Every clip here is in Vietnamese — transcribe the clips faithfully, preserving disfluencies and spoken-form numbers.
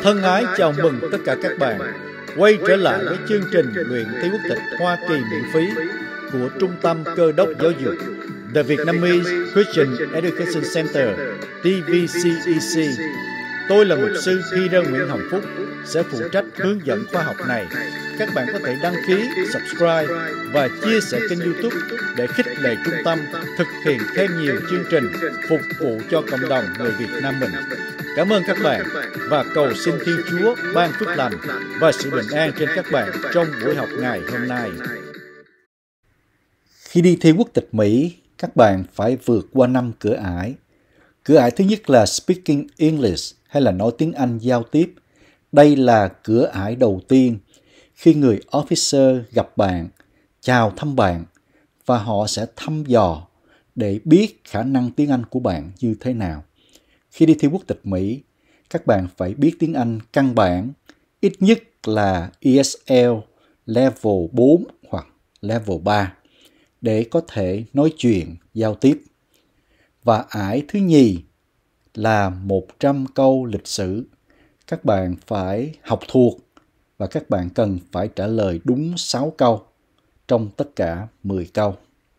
Thân ái chào mừng tất cả các bạn quay trở lại với chương trình luyện thi quốc tịch Hoa Kỳ miễn phí của Trung tâm Cơ đốc Giáo dục The Vietnamese Christian Education Center T V C E C. Tôi là mục sư Peter Nguyễn Hồng Phúc sẽ phụ trách hướng dẫn khóa học này. Các bạn có thể đăng ký, subscribe và chia sẻ kênh YouTube để khích lệ trung tâm thực hiện thêm nhiều chương trình phục vụ cho cộng đồng người Việt Nam mình. Cảm ơn các bạn và cầu xin Thiên Chúa ban phước lành và sự bình an trên các bạn trong buổi học ngày hôm nay. Khi đi thi quốc tịch Mỹ, các bạn phải vượt qua năm cửa ải. Cửa ải thứ nhất là Speaking English hay là nói tiếng Anh giao tiếp. Đây là cửa ải đầu tiên khi người officer gặp bạn, chào thăm bạn và họ sẽ thăm dò để biết khả năng tiếng Anh của bạn như thế nào. Khi đi thi quốc tịch Mỹ, các bạn phải biết tiếng Anh căn bản, ít nhất là E S L level bốn hoặc level ba để có thể nói chuyện, giao tiếp. Và ải thứ nhì là một trăm câu lịch sử. Các bạn phải học thuộc và các bạn cần phải trả lời đúng sáu câu trong tất cả mười câu.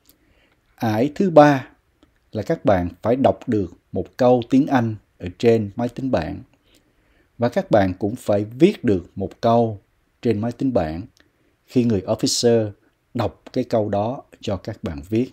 Ải thứ ba là các bạn phải đọc được một câu tiếng Anh ở trên máy tính bảng. Và các bạn cũng phải viết được một câu trên máy tính bảng khi người officer đọc cái câu đó cho các bạn viết.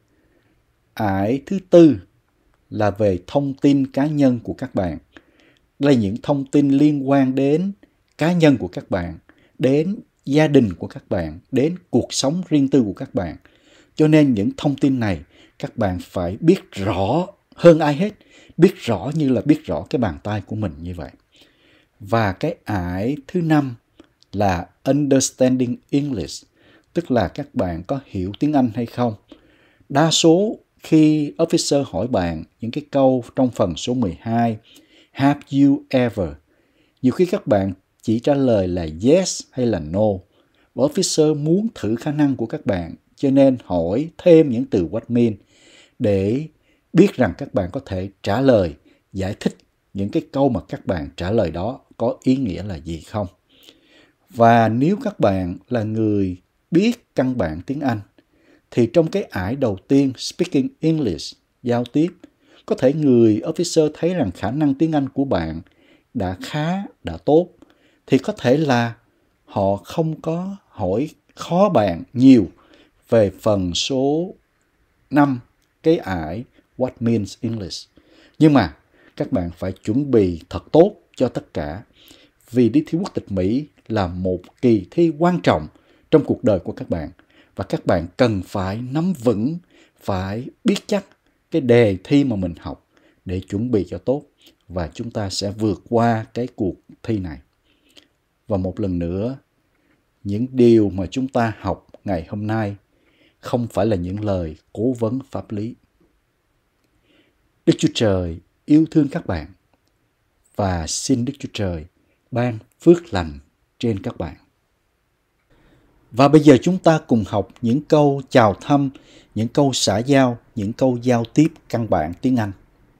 Ải thứ tư là về thông tin cá nhân của các bạn. Đây là những thông tin liên quan đến cá nhân của các bạn, đến gia đình của các bạn, đến cuộc sống riêng tư của các bạn. Cho nên những thông tin này các bạn phải biết rõ hơn ai hết, biết rõ như là biết rõ cái bàn tay của mình như vậy. Và cái ải thứ năm là Understanding English, tức là các bạn có hiểu tiếng Anh hay không. Đa số khi officer hỏi bạn những cái câu trong phần số mười hai, Have you ever? Nhiều khi các bạn chỉ trả lời là yes hay là no. Và officer muốn thử khả năng của các bạn, cho nên hỏi thêm những từ what mean để biết rằng các bạn có thể trả lời, giải thích những cái câu mà các bạn trả lời đó có ý nghĩa là gì không. Và nếu các bạn là người biết căn bản tiếng Anh, thì trong cái ải đầu tiên, Speaking English, giao tiếp, có thể người officer thấy rằng khả năng tiếng Anh của bạn đã khá, đã tốt, thì có thể là họ không có hỏi khó bạn nhiều về phần số năm, cái ải What means English. Nhưng mà các bạn phải chuẩn bị thật tốt cho tất cả, vì đi thi quốc tịch Mỹ là một kỳ thi quan trọng trong cuộc đời của các bạn. Và các bạn cần phải nắm vững, phải biết chắc cái đề thi mà mình học để chuẩn bị cho tốt. Và chúng ta sẽ vượt qua cái cuộc thi này. Và một lần nữa, những điều mà chúng ta học ngày hôm nay không phải là những lời cố vấn pháp lý. Đức Chúa Trời yêu thương các bạn và xin Đức Chúa Trời ban phước lành trên các bạn. Và bây giờ chúng ta cùng học những câu chào thăm, những câu xã giao, những câu giao tiếp căn bản tiếng Anh.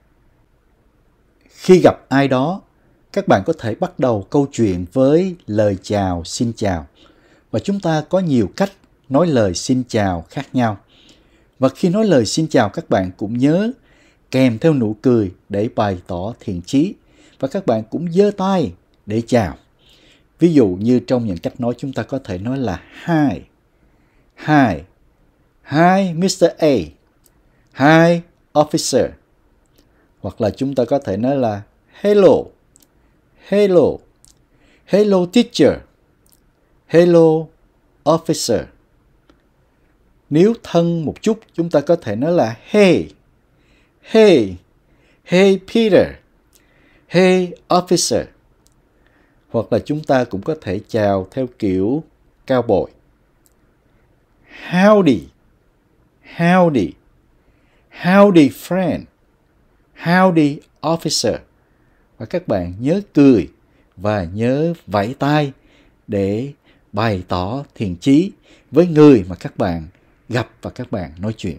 Khi gặp ai đó, các bạn có thể bắt đầu câu chuyện với lời chào, xin chào. Và chúng ta có nhiều cách nói lời xin chào khác nhau. Và khi nói lời xin chào, các bạn cũng nhớ kèm theo nụ cười để bày tỏ thiện chí. Và các bạn cũng giơ tay để chào. Ví dụ như trong những cách nói chúng ta có thể nói là Hi, Hi, Hi mít-tơ A, Hi Officer. Hoặc là chúng ta có thể nói là Hello, Hello, Hello Teacher, Hello Officer. Nếu thân một chút, chúng ta có thể nói là Hey, Hey, Hey Peter, Hey Officer. Hoặc là chúng ta cũng có thể chào theo kiểu cao bồi. Howdy, howdy, howdy friend, howdy officer. Và các bạn nhớ cười và nhớ vẫy tay để bày tỏ thiện chí với người mà các bạn gặp và các bạn nói chuyện.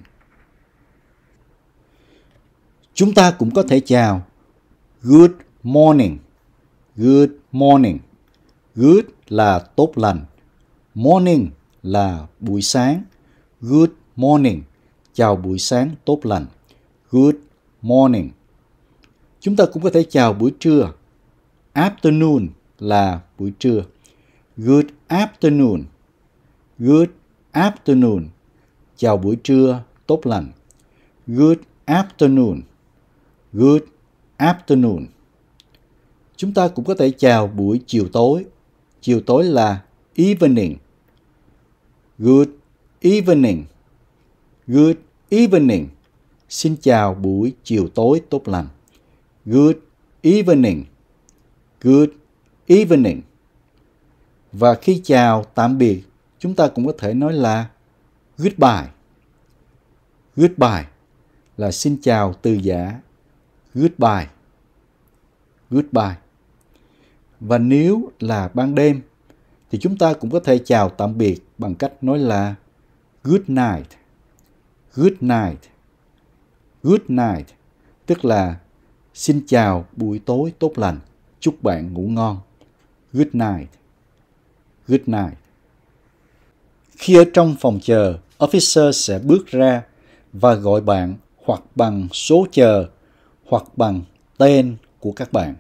Chúng ta cũng có thể chào Good morning, Good morning. Good là tốt lành. Morning là buổi sáng. Good morning. Chào buổi sáng tốt lành. Good morning. Chúng ta cũng có thể chào buổi trưa. Afternoon là buổi trưa. Good afternoon. Good afternoon. Chào buổi trưa tốt lành. Good afternoon. Good afternoon. Chúng ta cũng có thể chào buổi chiều tối. Chiều tối là evening. Good evening. Good evening. Xin chào buổi chiều tối tốt lành. Good evening. Good evening. Và khi chào tạm biệt, chúng ta cũng có thể nói là goodbye. Goodbye là xin chào từ giã. Goodbye. Goodbye. Và nếu là ban đêm thì chúng ta cũng có thể chào tạm biệt bằng cách nói là good night. Good night. Good night tức là xin chào buổi tối tốt lành, chúc bạn ngủ ngon. Good night. Good night. Khi ở trong phòng chờ, officer sẽ bước ra và gọi bạn hoặc bằng số chờ hoặc bằng tên của các bạn.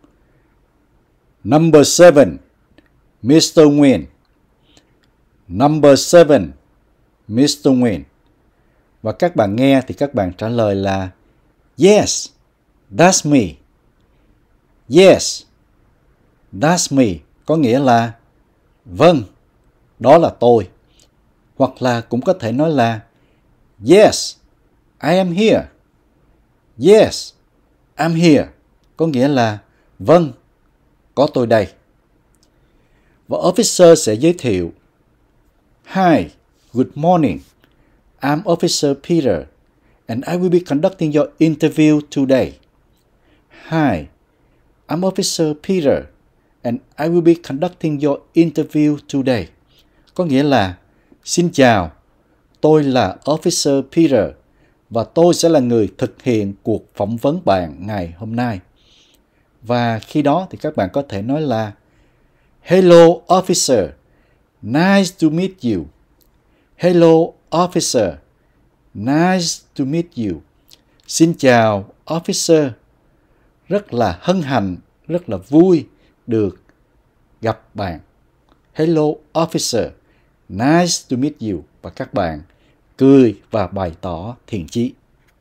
Number seven, mister Nguyen. Number seven, mister Nguyen. Và các bạn nghe thì các bạn trả lời là yes, that's me. Yes, that's me. Có nghĩa là vâng, đó là tôi. Hoặc là cũng có thể nói là yes, I am here. Yes, I'm here. Có nghĩa là vâng, có tôi đây. Và officer sẽ giới thiệu. Hi, good morning. I'm Officer Peter, and I will be conducting your interview today. Hi, I'm Officer Peter, and I will be conducting your interview today. Có nghĩa là, xin chào, tôi là Officer Peter, và tôi sẽ là người thực hiện cuộc phỏng vấn bạn ngày hôm nay. Và khi đó thì các bạn có thể nói là hello officer, nice to meet you. Hello officer, nice to meet you. Xin chào officer, rất là hân hạnh, rất là vui được gặp bạn. Hello officer, nice to meet you. Và các bạn cười và bày tỏ thiện chí.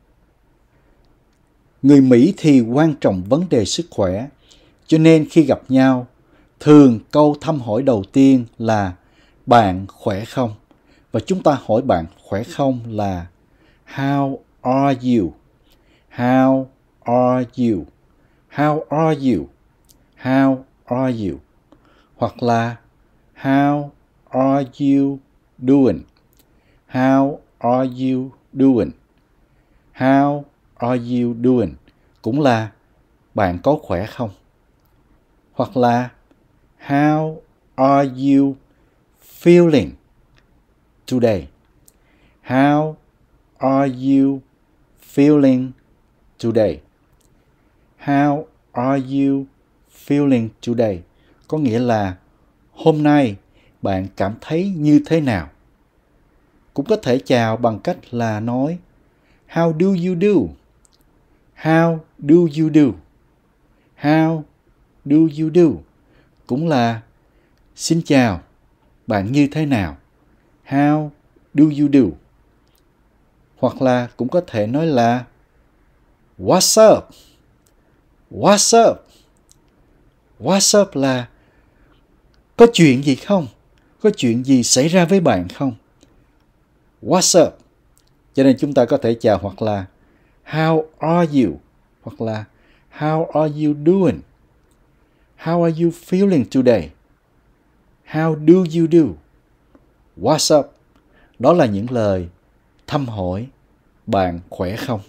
Người Mỹ thì quan trọng vấn đề sức khỏe, cho nên khi gặp nhau, thường câu thăm hỏi đầu tiên là bạn khỏe không? Và chúng ta hỏi bạn khỏe không là how are you? How are you? How are you? How are you? Hoặc là how are you doing? How are you doing? How are you doing? Cũng là bạn có khỏe không? Hoặc là how are you feeling today? How are you feeling today? How are you feeling today? Có nghĩa là hôm nay bạn cảm thấy như thế nào? Cũng có thể chào bằng cách là nói how do you do? How do you do? How do you do? Cũng là xin chào, bạn như thế nào? How do you do? Hoặc là cũng có thể nói là what's up? What's up? What's up là có chuyện gì không? Có chuyện gì xảy ra với bạn không? What's up? Cho nên chúng ta có thể chào hoặc là how are you? Hoặc là how are you doing? How are you feeling today? How do you do? What's up? Đó là những lời thăm hỏi bạn khỏe không?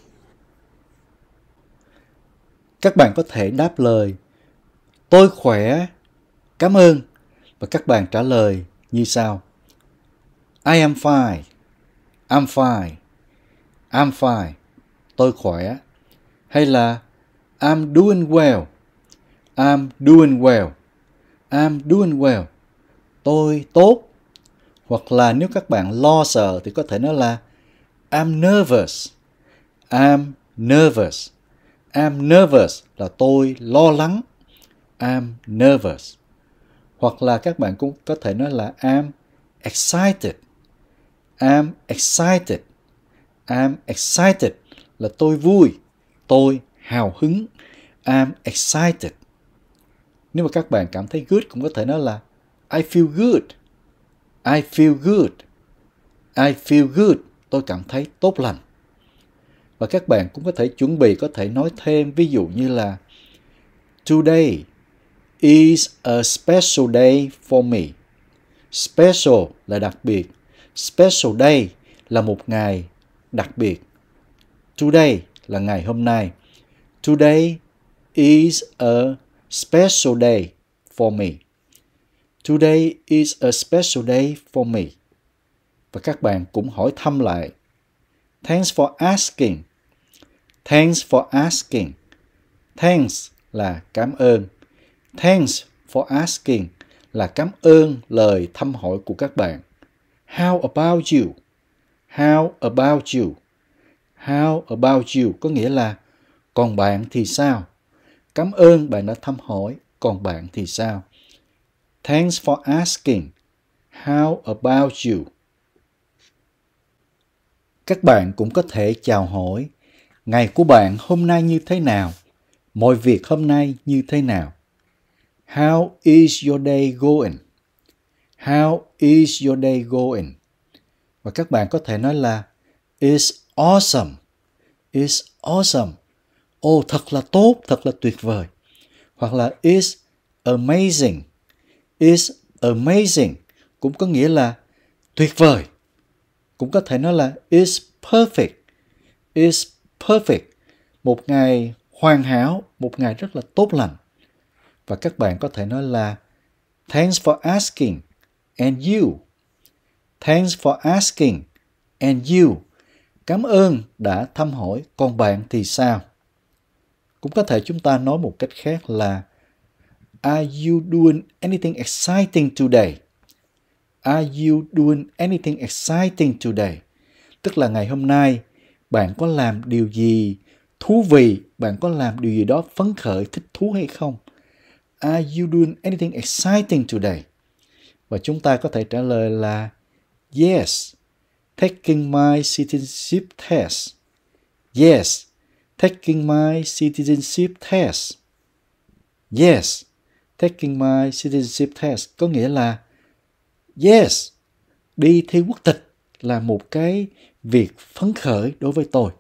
Các bạn có thể đáp lời tôi khỏe, cảm ơn. Và các bạn trả lời như sau. I am fine. I'm fine. I'm fine. Tôi khỏe. Hay là I'm doing well. I'm doing well. I'm doing well. Tôi tốt. Hoặc là nếu các bạn lo sợ thì có thể nói là I'm nervous. I'm nervous. I'm nervous là tôi lo lắng. I'm nervous. Hoặc là các bạn cũng có thể nói là I'm excited. I'm excited. I'm excited là tôi vui. Tôi hào hứng. I'm excited. Nếu mà các bạn cảm thấy good cũng có thể nói là I feel good. I feel good. I feel good. Tôi cảm thấy tốt lành. Và các bạn cũng có thể chuẩn bị, có thể nói thêm, ví dụ như là Today is a special day for me. Special là đặc biệt. Special day là một ngày đặc biệt. Today là ngày hôm nay. Today is a special day for me. Today is a special day for me. Và các bạn cũng hỏi thăm lại. Thanks for asking. Thanks for asking. Thanks là cảm ơn. Thanks for asking là cảm ơn lời thăm hỏi của các bạn. How about you? How about you? How about you có nghĩa là còn bạn thì sao? Cảm ơn bạn đã thăm hỏi, còn bạn thì sao? Thanks for asking. How about you? Các bạn cũng có thể chào hỏi. Ngày của bạn hôm nay như thế nào? Mọi việc hôm nay như thế nào? How is your day going? How is your day going? Và các bạn có thể nói là It's awesome. It's awesome. Ồ, thật là tốt, thật là tuyệt vời. Hoặc là It's amazing. It's amazing cũng có nghĩa là tuyệt vời. Cũng có thể nói là It's perfect. It's perfect. Một ngày hoàn hảo, một ngày rất là tốt lành. Và các bạn có thể nói là Thanks for asking. And you? Thanks for asking. And you? Cảm ơn đã thăm hỏi, còn bạn thì sao? Cũng có thể chúng ta nói một cách khác là Are you doing anything exciting today? Are you doing anything exciting today? Tức là ngày hôm nay, bạn có làm điều gì thú vị? Bạn có làm điều gì đó phấn khởi, thích thú hay không? Are you doing anything exciting today? Và chúng ta có thể trả lời là Yes, taking my citizenship test. Yes, taking my citizenship test. Yes, taking my citizenship test có nghĩa là Yes, đi thi quốc tịch là một cái việc phấn khởi đối với tôi.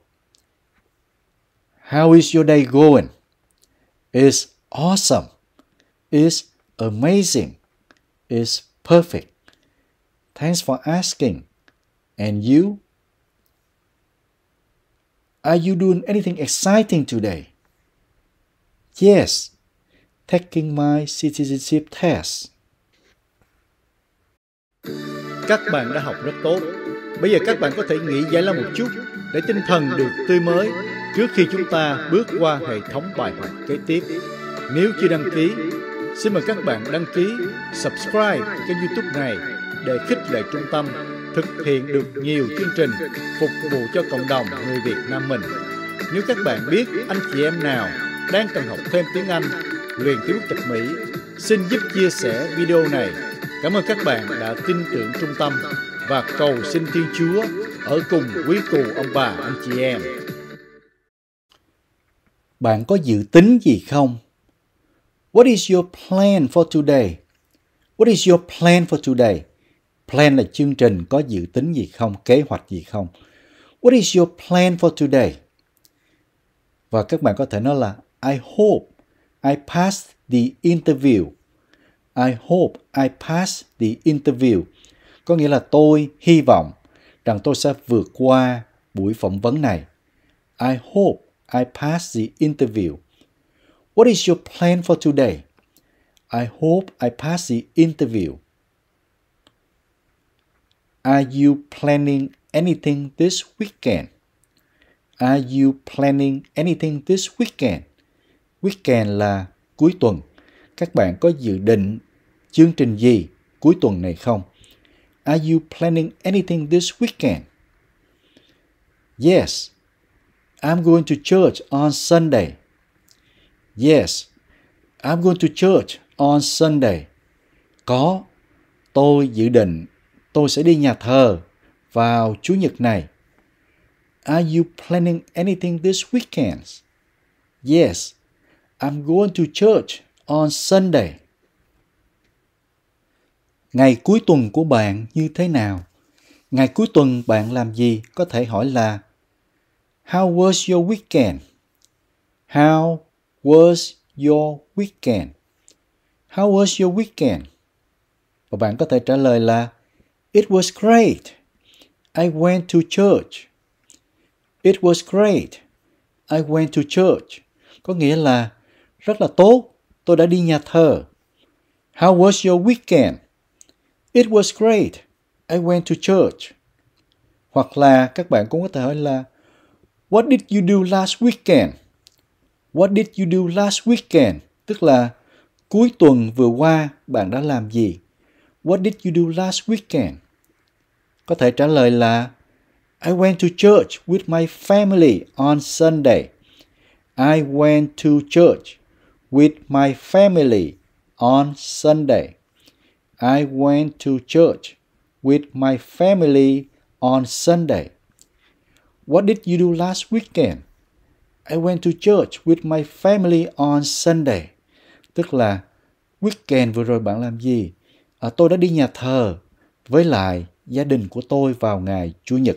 How is your day going? It's awesome. It's amazing. It's perfect. Thanks for asking. And you? Are you doing anything exciting today? Yes, taking my citizenship test. Các bạn đã học rất tốt. Bây giờ các bạn có thể nghỉ giải lao một chút để tinh thần được tươi mới trước khi chúng ta bước qua hệ thống bài học kế tiếp. Nếu chưa đăng ký, xin mời các bạn đăng ký, subscribe kênh YouTube này để khích lệ trung tâm thực hiện được nhiều chương trình phục vụ cho cộng đồng người Việt Nam mình. Nếu các bạn biết anh chị em nào đang cần học thêm tiếng Anh, luyện tiếng Quốc tịch Mỹ, xin giúp chia sẻ video này. Cảm ơn các bạn đã tin tưởng trung tâm và cầu xin Thiên Chúa ở cùng quý cụ ông bà anh chị em. Bạn có dự tính gì không? What is your plan for today? What is your plan for today? Plan là chương trình, có dự tính gì không, kế hoạch gì không? What is your plan for today? Và các bạn có thể nói là I hope I pass the interview. I hope I pass the interview. Có nghĩa là tôi hy vọng rằng tôi sẽ vượt qua buổi phỏng vấn này. I hope I pass the interview. What is your plan for today? I hope I pass the interview. Are you planning anything this weekend? Are you planning anything this weekend? Weekend là cuối tuần. các bạn có dự định chương trình gì cuối tuần này không? Are you planning anything this weekend? Yes, I'm going to church on Sunday. Yes, I'm going to church on Sunday. Có, tôi dự định tôi sẽ đi nhà thờ vào Chủ nhật này. Are you planning anything this weekend? Yes, I'm going to church on Sunday. Ngày cuối tuần của bạn như thế nào? Ngày cuối tuần bạn làm gì? Có thể hỏi là How was your weekend? How was your weekend? How was your weekend? Và bạn có thể trả lời là It was great. I went to church. It was great. I went to church. Có nghĩa là rất là tốt, tôi đã đi nhà thờ. How was your weekend? It was great. I went to church. Hoặc là các bạn cũng có thể hỏi là What did you do last weekend? What did you do last weekend? Tức là cuối tuần vừa qua bạn đã làm gì? What did you do last weekend? Có thể trả lời là I went to church with my family on Sunday. I went to church with my family on Sunday. I went to church with my family on Sunday. What did you do last weekend? I went to church with my family on Sunday. Tức là weekend vừa rồi bạn làm gì? À, tôi đã đi nhà thờ với lại gia đình của tôi vào ngày Chủ nhật.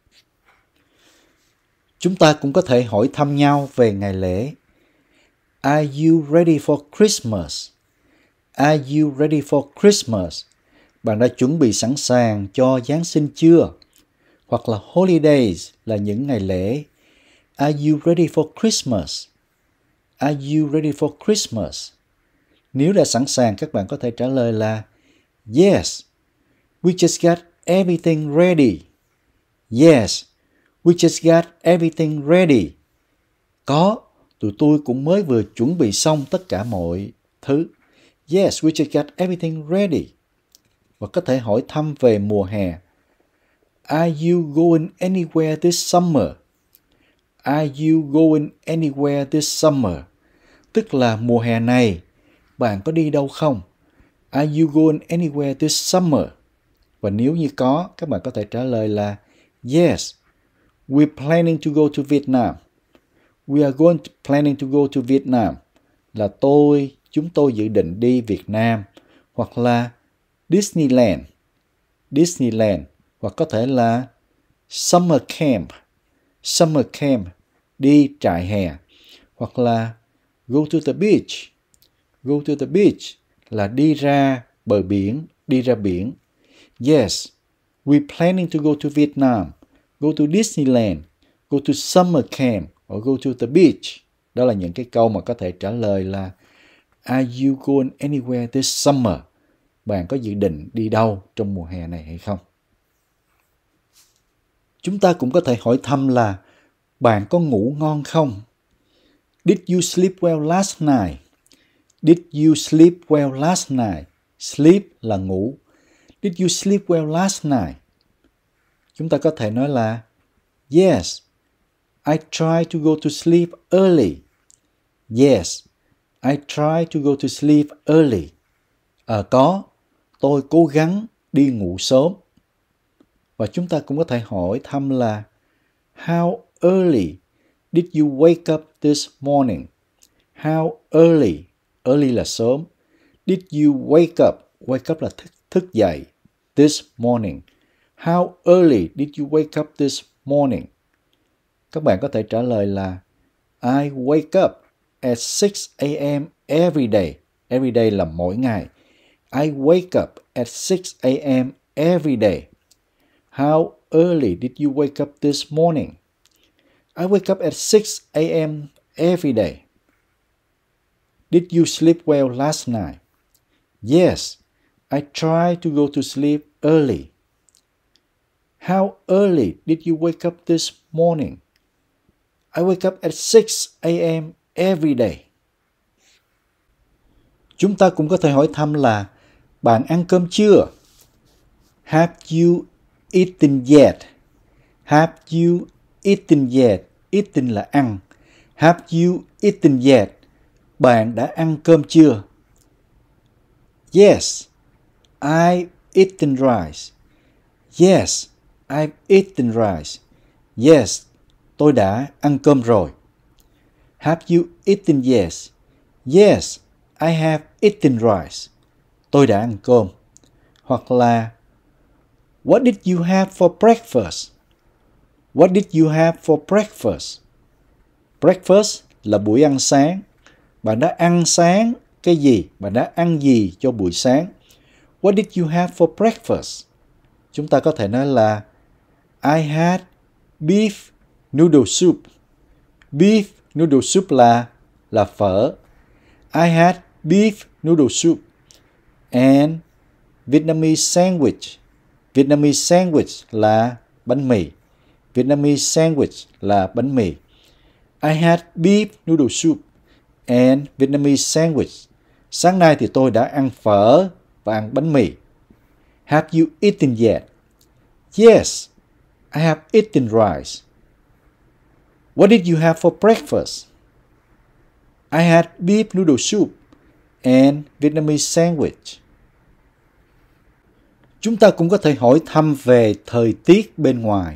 Chúng ta cũng có thể hỏi thăm nhau về ngày lễ. Are you ready for Christmas? Are you ready for Christmas? Bạn đã chuẩn bị sẵn sàng cho Giáng sinh chưa? Hoặc là holidays là những ngày lễ. Are you ready for Christmas? Are you ready for Christmas? Nếu đã sẵn sàng, các bạn có thể trả lời là Yes, we just got everything ready. Yes, we just got everything ready. Có, tụi tôi cũng mới vừa chuẩn bị xong tất cả mọi thứ. Yes, we just got everything ready. Và có thể hỏi thăm về mùa hè. Are you going anywhere this summer? Are you going anywhere this summer? Tức là mùa hè này, bạn có đi đâu không? Are you going anywhere this summer? Và nếu như có, các bạn có thể trả lời là Yes, we're planning to go to Vietnam. We are going to planning to go to Vietnam. Là tôi, chúng tôi dự định đi Việt Nam. Hoặc là Disneyland. Disneyland. Hoặc có thể là Summer Camp. Summer Camp. Đi trại hè. Hoặc là Go to the beach. Go to the beach là đi ra bờ biển, đi ra biển. Yes, we're planning to go to Vietnam, go to Disneyland, go to summer camp, or go to the beach. Đó là những cái câu mà có thể trả lời là Are you going anywhere this summer? Bạn có dự định đi đâu trong mùa hè này hay không? Chúng ta cũng có thể hỏi thăm là bạn có ngủ ngon không? Did you sleep well last night? Did you sleep well last night? Sleep là ngủ. Did you sleep well last night? Chúng ta có thể nói là Yes, I tried to go to sleep early. Yes, I tried to go to sleep early. À, có, tôi cố gắng đi ngủ sớm. Và chúng ta cũng có thể hỏi thăm là How early did you wake up this morning? How early? Early là sớm. Did you wake up? Wake up là thức, thức dậy. This morning. How early did you wake up this morning? Các bạn có thể trả lời là I wake up at six a.m. every day. Every day là mỗi ngày. I wake up at six a.m. every day. How early did you wake up this morning? I wake up at six a.m. every day. Did you sleep well last night? Yes, I tried to go to sleep early. How early did you wake up this morning? I wake up at six a.m. every day. Chúng ta cũng có thể hỏi thăm là bạn ăn cơm chưa? Have you eaten yet? Have you eaten yet? Eaten là ăn. Have you eaten yet? Bạn đã ăn cơm chưa? Yes, I've eaten rice. Yes, I've eaten rice. Yes, tôi đã ăn cơm rồi. Have you eaten yes? Yes, I have eaten rice. Tôi đã ăn cơm. Hoặc là what did you have for breakfast? What did you have for breakfast? Breakfast là buổi ăn sáng. Bạn đã ăn sáng cái gì? Bạn đã ăn gì cho buổi sáng? What did you have for breakfast? Chúng ta có thể nói là I had beef noodle soup. Beef noodle soup là là phở. I had beef noodle soup and Vietnamese sandwich. Vietnamese sandwich là bánh mì. Vietnamese sandwich là bánh mì. I had beef noodle soup and Vietnamese sandwich. Sáng nay thì tôi đã ăn phở và ăn bánh mì. Have you eaten yet? Yes, I have eaten rice. What did you have for breakfast? I had beef noodle soup and Vietnamese sandwich. Chúng ta cũng có thể hỏi thăm về thời tiết bên ngoài.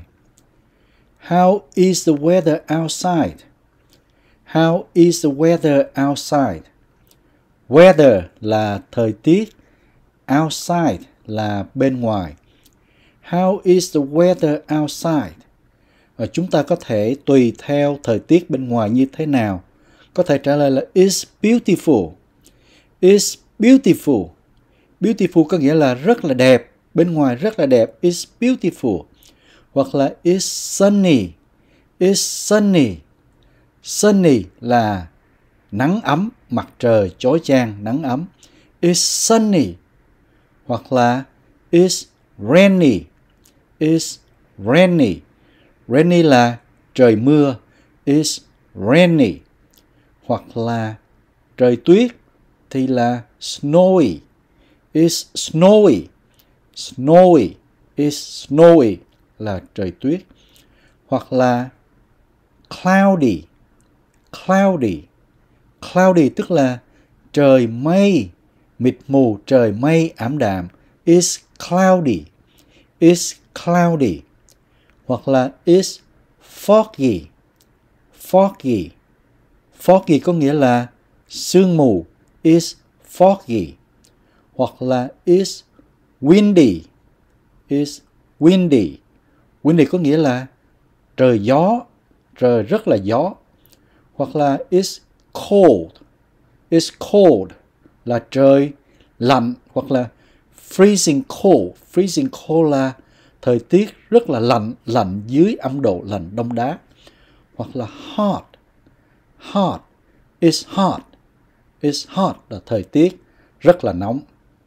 How is the weather outside? How is the weather outside? Weather là thời tiết, outside là bên ngoài. How is the weather outside? Và chúng ta có thể tùy theo thời tiết bên ngoài như thế nào. Có thể trả lời là It's beautiful. It's beautiful. Beautiful có nghĩa là rất là đẹp. Bên ngoài rất là đẹp. It's beautiful. Hoặc là It's sunny. It's sunny. Sunny là nắng ấm, mặt trời chói chang, nắng ấm. It's sunny. Hoặc là It's rainy. It's rainy. Rainy là trời mưa. It's rainy. Hoặc là trời tuyết thì là snowy. It's snowy. Snowy. It's snowy là trời tuyết. Hoặc là cloudy. Cloudy. Cloudy tức là trời mây, mịt mù, trời mây ảm đạm. It's cloudy. It's cloudy. Hoặc là it's foggy. Foggy. Foggy có nghĩa là sương mù. It's foggy. Hoặc là it's windy. It's windy. Windy có nghĩa là trời gió, trời rất là gió. Hoặc là it's cold. It's cold là trời lạnh. Hoặc là freezing cold. Freezing cold là thời tiết rất là lạnh, lạnh dưới âm độ, lạnh đông đá. Hoặc là hot. Hot. It's hot. It's hot là thời tiết rất là nóng.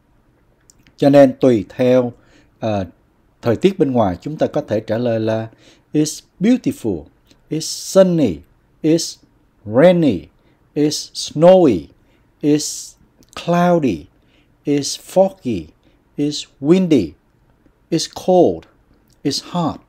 Cho nên tùy theo uh, thời tiết bên ngoài, chúng ta có thể trả lời là It's beautiful. It's sunny. It's rainy. It's snowy. It's cloudy. It's foggy. It's windy. It's cold. It's hot.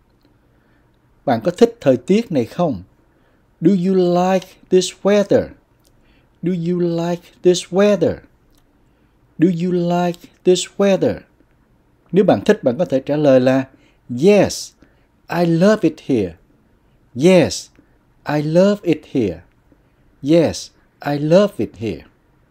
Bạn có thích thời tiết này không? Do you like this weather? Do you like this weather? Do you like this weather? Nếu bạn thích, bạn có thể trả lời là Yes, I love it here. Yes, I love it here. Yes, I love it here.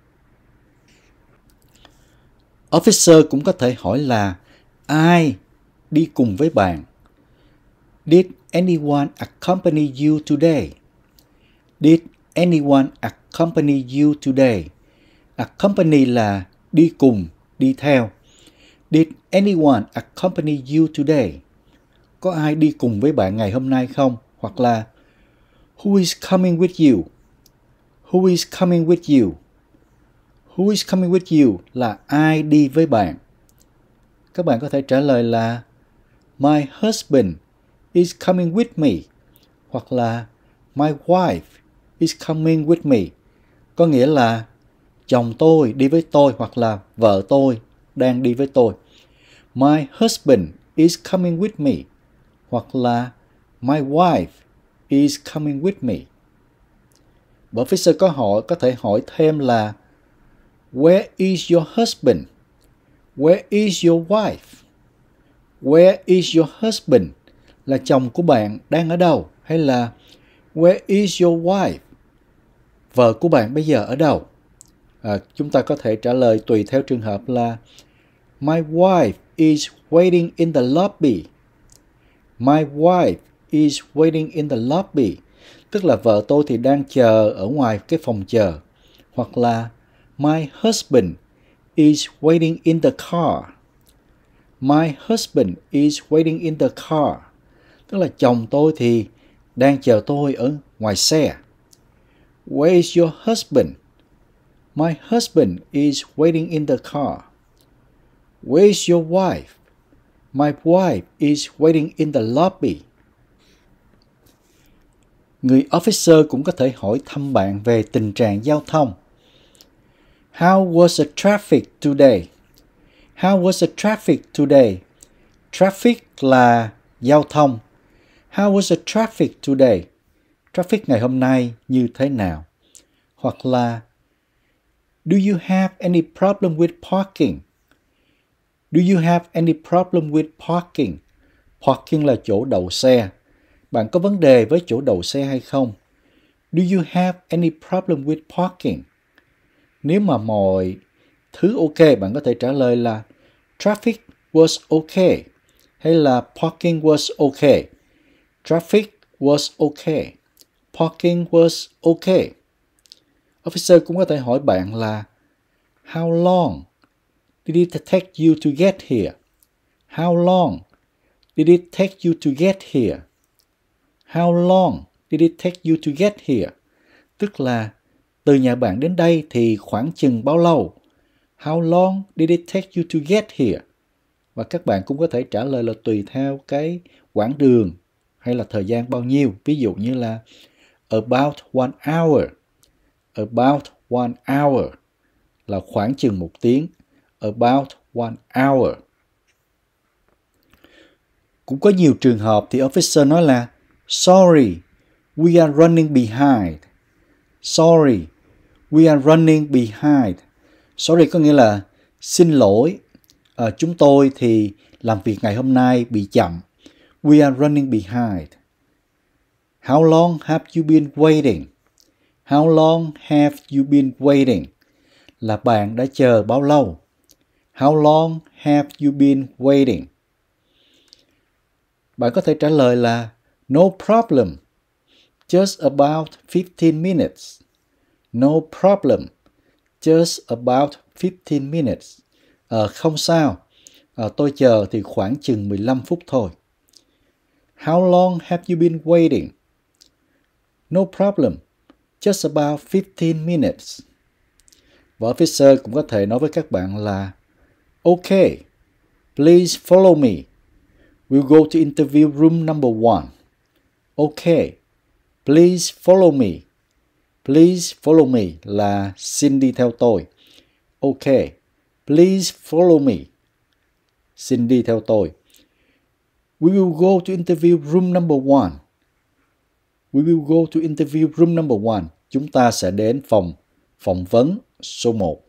Officer cũng có thể hỏi là ai đi cùng với bạn? Did anyone accompany you today? Did anyone accompany you today? Accompany là đi cùng, đi theo. Did anyone accompany you today? Có ai đi cùng với bạn ngày hôm nay không? Hoặc là Who is coming with you? Who is coming with you? Who is coming with you là ai đi với bạn? Các bạn có thể trả lời là My husband is coming with me. Hoặc là My wife is coming with me. Có nghĩa là chồng tôi đi với tôi hoặc là vợ tôi đang đi với tôi. My husband is coming with me hoặc là my wife is coming with me. Và officer có hỏi, có thể hỏi thêm là where is your husband? Where is your wife? Where is your husband? Là chồng của bạn đang ở đâu? Hay là where is your wife? Vợ của bạn bây giờ ở đâu? À, chúng ta có thể trả lời tùy theo trường hợp là my wife is waiting in the lobby. My wife is waiting in the lobby. Tức là vợ tôi thì đang chờ ở ngoài cái phòng chờ. Hoặc là my husband is waiting in the car. My husband is waiting in the car. Tức là chồng tôi thì đang chờ tôi ở ngoài xe. Where is your husband? My husband is waiting in the car. Where is your wife? My wife is waiting in the lobby. Người officer cũng có thể hỏi thăm bạn về tình trạng giao thông. How was the traffic today? How was the traffic today? Traffic là giao thông. How was the traffic today? Traffic ngày hôm nay như thế nào? Hoặc là do you have any problem with parking? Do you have any problem with parking? Parking là chỗ đậu xe. Bạn có vấn đề với chỗ đậu xe hay không? Do you have any problem with parking? Nếu mà mọi thứ ok, bạn có thể trả lời là traffic was okay hay là parking was okay. Traffic was okay. Parking was okay. Officer cũng có thể hỏi bạn là how long did it take you to get here? How long did it take you to get here? How long did it take you to get here? Tức là từ nhà bạn đến đây thì khoảng chừng bao lâu? How long did it take you to get here? Và các bạn cũng có thể trả lời là tùy theo cái quãng đường hay là thời gian bao nhiêu. Ví dụ như là about one hour. About one hour là khoảng chừng một tiếng. About one hour. Cũng có nhiều trường hợp thì officer nói là sorry, we are running behind. Sorry, we are running behind. Sorry có nghĩa là xin lỗi, à, chúng tôi thì làm việc ngày hôm nay bị chậm. We are running behind. How long have you been waiting? How long have you been waiting? Là bạn đã chờ bao lâu? How long have you been waiting? Bạn có thể trả lời là no problem. Just about fifteen minutes. No problem. Just about fifteen minutes. À, không sao. À, tôi chờ thì khoảng chừng mười lăm phút thôi. How long have you been waiting? No problem. Just about fifteen minutes. Và officer cũng có thể nói với các bạn là okay, please follow me. We'll go to interview room number one. Okay, please follow me. Please follow me là xin đi theo tôi. Okay, please follow me. Xin đi theo tôi. We will go to interview room number one. We will go to interview room number one. Chúng ta sẽ đến phòng phỏng vấn số một.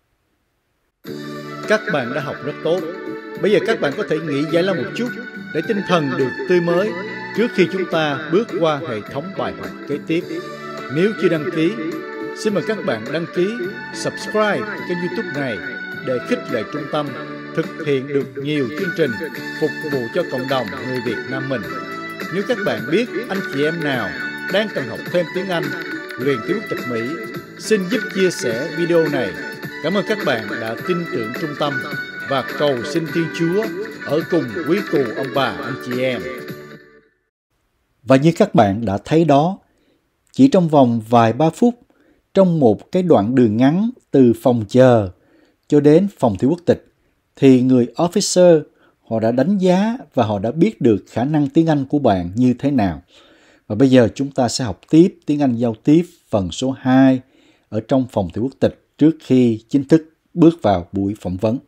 Các bạn đã học rất tốt. Bây giờ các bạn có thể nghỉ giải lao một chút để tinh thần được tươi mới trước khi chúng ta bước qua hệ thống bài học kế tiếp. Nếu chưa đăng ký, xin mời các bạn đăng ký, subscribe kênh YouTube này để khích lệ trung tâm thực hiện được nhiều chương trình phục vụ cho cộng đồng người Việt Nam mình. Nếu các bạn biết anh chị em nào đang cần học thêm tiếng Anh, luyện tiếng Nhật Mỹ, xin giúp chia sẻ video này. Cảm ơn các bạn đã tin tưởng trung tâm và cầu xin Thiên Chúa ở cùng quý cụ ông bà anh chị em. Và như các bạn đã thấy đó, chỉ trong vòng vài ba phút, trong một cái đoạn đường ngắn từ phòng chờ cho đến phòng thi quốc tịch, thì người officer họ đã đánh giá và họ đã biết được khả năng tiếng Anh của bạn như thế nào. Và bây giờ chúng ta sẽ học tiếp tiếng Anh giao tiếp phần số hai ở trong phòng thi quốc tịch. trước khi chính thức bước vào buổi phỏng vấn.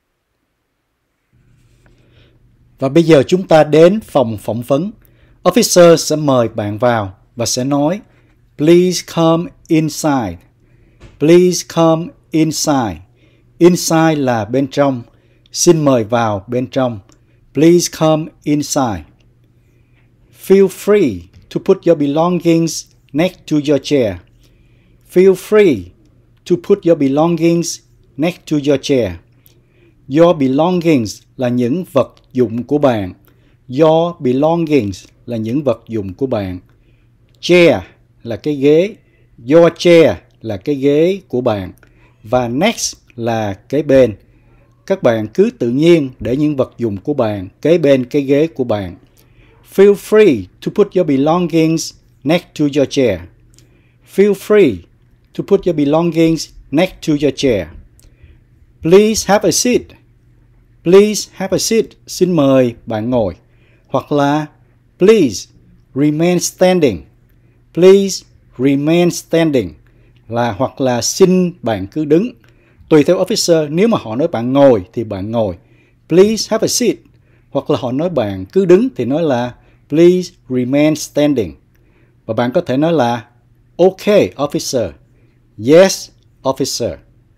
Và bây giờ chúng ta đến phòng phỏng vấn. Officer sẽ mời bạn vào và sẽ nói Please come inside. Please come inside. Inside là bên trong. Xin mời vào bên trong. Please come inside. Feel free to put your belongings next to your chair. Feel free to put your belongings next to your chair. Your belongings là những vật dụng của bạn. Your belongings là những vật dụng của bạn. Chair là cái ghế. Your chair là cái ghế của bạn. Và next là kế bên. Các bạn cứ tự nhiên để những vật dụng của bạn kế bên cái ghế của bạn. Feel free to put your belongings next to your chair. Feel free to put your belongings next to your chair. Please have a seat. Please have a seat. Xin mời bạn ngồi. Hoặc là please remain standing. Please remain standing là hoặc là xin bạn cứ đứng. Tùy theo officer, nếu mà họ nói bạn ngồi thì bạn ngồi. Please have a seat. Hoặc là họ nói bạn cứ đứng thì nói là please remain standing. Và bạn có thể nói là okay, officer. Yes, officer.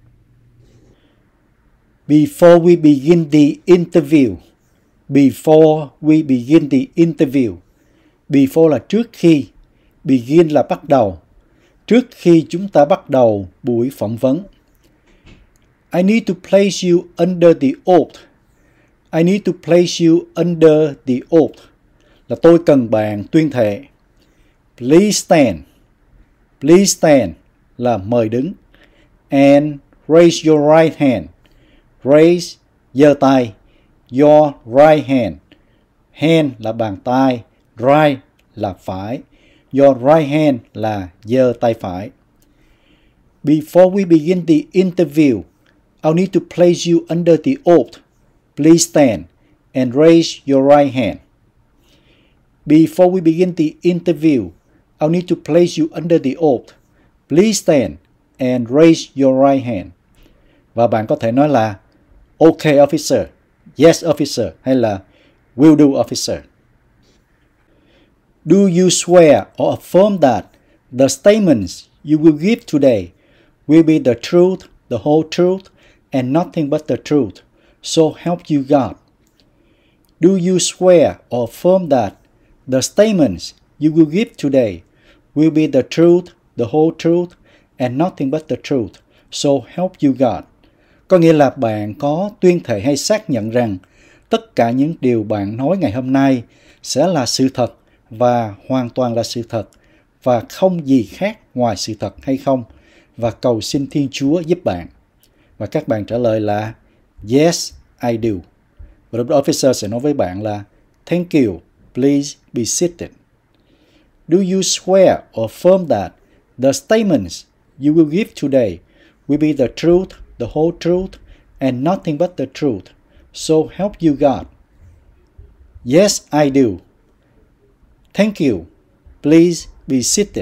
Before we begin the interview. Before we begin the interview. Before là trước khi. Begin là bắt đầu. Trước khi chúng ta bắt đầu buổi phỏng vấn. I need to place you under the oath. I need to place you under the oath. Là tôi cần bạn tuyên thệ. Please stand. Please stand là mời đứng. And raise your right hand. Raise, giơ tay. Your right hand. Hand là bàn tay. Right là phải. Your right hand là giơ tay phải. Before we begin the interview, I'll need to place you under the oath. Please stand and raise your right hand. Before we begin the interview, I'll need to place you under the oath. Please stand and raise your right hand. Và bạn có thể nói là okay, officer. Yes, officer. Hay là will do, officer. Do you swear or affirm that the statements you will give today will be the truth, the whole truth, and nothing but the truth, so help you God? Do you swear or affirm that the statements you will give today will be the truth, the whole truth, and nothing but the truth, so help you God? Có nghĩa là bạn có tuyên thệ hay xác nhận rằng tất cả những điều bạn nói ngày hôm nay sẽ là sự thật và hoàn toàn là sự thật và không gì khác ngoài sự thật hay không, và cầu xin Thiên Chúa giúp bạn. Và các bạn trả lời là yes, I do. Và lúc đó officer sẽ nói với bạn là thank you, please be seated. Do you swear or affirm that the statements you will give today will be the truth, the whole truth, and nothing but the truth, so help you God? Yes, I do. Thank you. Please be seated.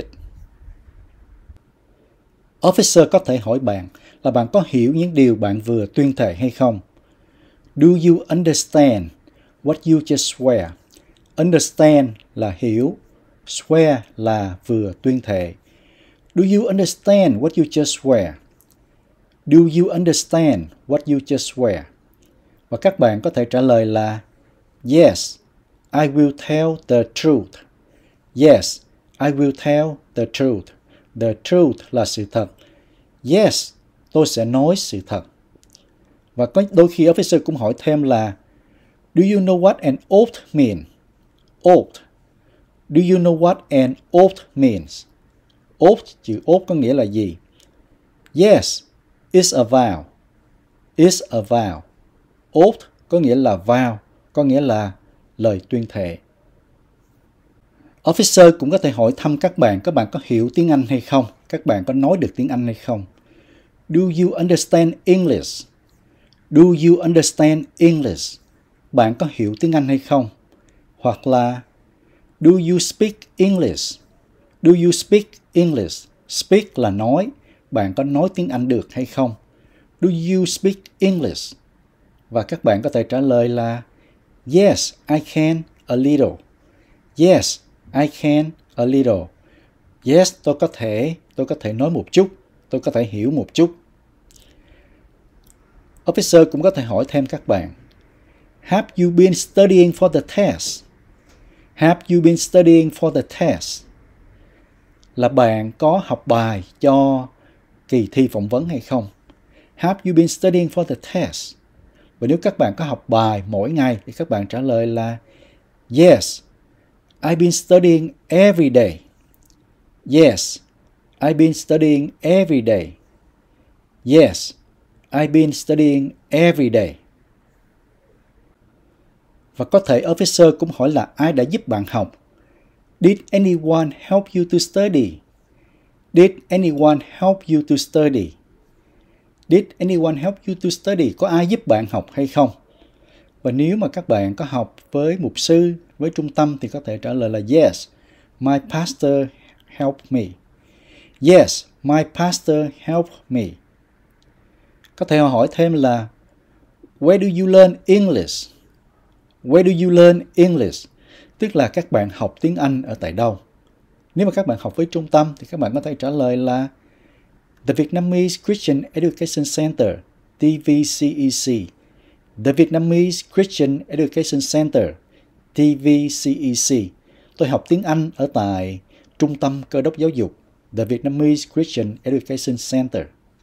Officer có thể hỏi bạn là bạn có hiểu những điều bạn vừa tuyên thệ hay không? Do you understand what you just swear? Understand là hiểu. Swear là vừa tuyên thệ. Do you understand what you just swear? Do you understand what you just swear? Và các bạn có thể trả lời là yes, I will tell the truth. Yes, I will tell the truth. The truth là sự thật. Yes, tôi sẽ nói sự thật. Và có đôi khi officer cũng hỏi thêm là do you know what an oath means? Oath. Do you know what an oath means? Oath, chữ oath có nghĩa là gì? Yes, it's a vow. It's a vow. Oath có nghĩa là vow, có nghĩa là lời tuyên thệ. Officer cũng có thể hỏi thăm các bạn, các bạn có hiểu tiếng Anh hay không? Các bạn có nói được tiếng Anh hay không? Do you understand English? Do you understand English? Bạn có hiểu tiếng Anh hay không? Hoặc là Do you speak English? Do you speak English? Speak là nói, bạn có nói tiếng Anh được hay không? Do you speak English? Và các bạn có thể trả lời là yes, I can a little. Yes, I can a little. Yes, tôi có thể, tôi có thể nói một chút, tôi có thể hiểu một chút. Officer cũng có thể hỏi thêm các bạn, have you been studying for the test? Have you been studying for the test? Là bạn có học bài cho kỳ thi phỏng vấn hay không? Have you been studying for the test? Và nếu các bạn có học bài mỗi ngày thì các bạn trả lời là yes, I've been studying every day. Yes, I've been studying every day. Yes, I've been studying every day. Và có thể officer cũng hỏi là ai đã giúp bạn học? Did anyone help you to study? Did anyone help you to study? Did anyone help you to study? Có ai giúp bạn học hay không? Và nếu mà các bạn có học với mục sư, với trung tâm thì có thể trả lời là yes, my pastor helped me. Yes, my pastor helped me. Có thể hỏi thêm là where do you learn English? Where do you learn English? Tức là các bạn học tiếng Anh ở tại đâu? Nếu mà các bạn học với trung tâm thì các bạn có thể trả lời là The Vietnamese Christian Education Center, T V C E C. The Vietnamese Christian Education Center, T V C E C. Tôi học tiếng Anh ở tại Trung tâm Cơ đốc Giáo dục, The Vietnamese Christian Education Center.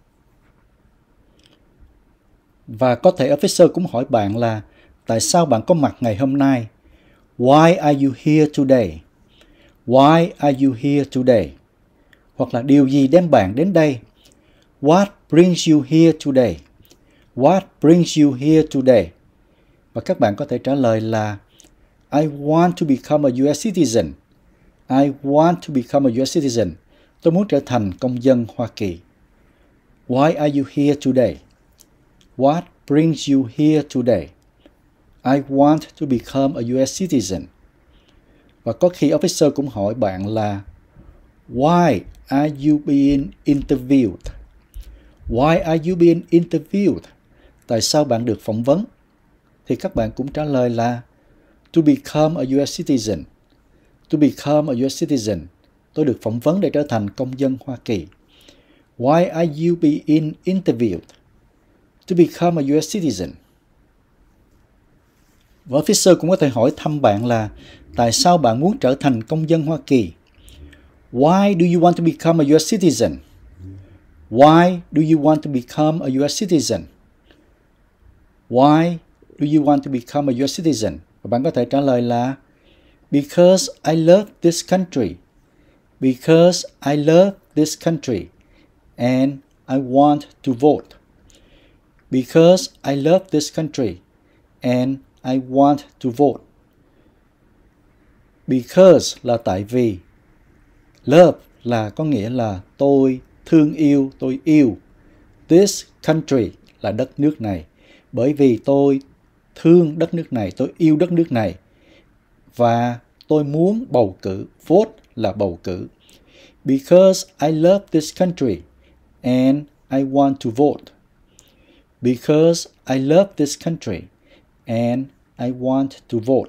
Và có thể officer cũng hỏi bạn là tại sao bạn có mặt ngày hôm nay? Why are you here today? Why are you here today? Hoặc là điều gì đem bạn đến đây? What brings you here today? What brings you here today? Và các bạn có thể trả lời là I want to become a U S citizen. I want to become a U S citizen. Tôi muốn trở thành công dân Hoa Kỳ. Why are you here today? What brings you here today? I want to become a U S citizen. Và có khi officer cũng hỏi bạn là Why are you being interviewed? Why are you being interviewed? Tại sao bạn được phỏng vấn? Thì các bạn cũng trả lời là To become a U S citizen. To become a U S citizen. Tôi được phỏng vấn để trở thành công dân Hoa Kỳ. Why are you being interviewed? To become a U S citizen. Và officer cũng có thể hỏi thăm bạn là tại sao bạn muốn trở thành công dân Hoa Kỳ? Why do you want to become a U S citizen? Why do you want to become a U S citizen? Why do you want to become a U S citizen? Và bạn có thể trả lời là Because I love this country. Because I love this country and I want to vote. Because I love this country and I want to vote. Because là tại vì. Love là có nghĩa là tôi thương yêu, tôi yêu. This country là đất nước này. Bởi vì tôi thương đất nước này, tôi yêu đất nước này. Và tôi muốn bầu cử. Vote là bầu cử. Because I love this country and I want to vote. Because I love this country and I want to vote.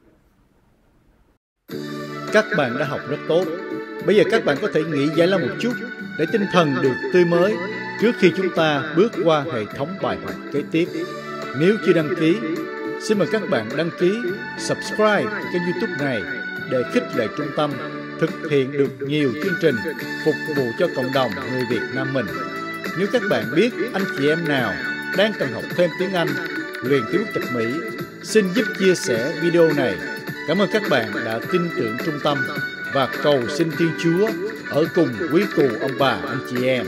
Các bạn đã học rất tốt. Bây giờ các bạn có thể nghỉ giải lao một chút để tinh thần được tươi mới trước khi chúng ta bước qua hệ thống bài học kế tiếp. Nếu chưa đăng ký, xin mời các bạn đăng ký, subscribe kênh YouTube này để khích lệ trung tâm thực hiện được nhiều chương trình phục vụ cho cộng đồng người Việt Nam mình. Nếu các bạn biết anh chị em nào đang cần học thêm tiếng Anh, luyện tiếng Chập Mỹ, xin giúp chia sẻ video này. Cảm ơn các bạn đã tin tưởng trung tâm và cầu xin Thiên Chúa ở cùng quý cụ ông bà anh chị em.